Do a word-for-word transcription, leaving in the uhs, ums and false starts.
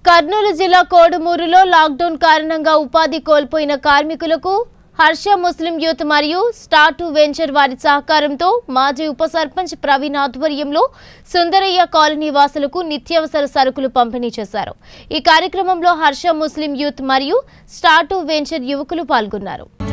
కర్నూలు జిల్లా కోడుమూరులో లాక్డౌన్ కారణంగా ఉపాధి కోల్పోయిన కార్మికులకు హర్ష ముస్లిం యూత్ మరియు స్టార్ టు వెంచర్ వారి సహకారంతో మాజీ ఉప సర్పంచ్ ప్రవీణ్ ఆధ్వర్యంలో సుందరయ్య కాలనీ వాసులకు నిత్యావసర సరుకులు పంపిణీ చేశారు। ఈ కార్యక్రమంలో హర్ష ముస్లిం యూత్ మరియు స్టార్ టు వెంచర్ యువకులు పాల్గొన్నారు।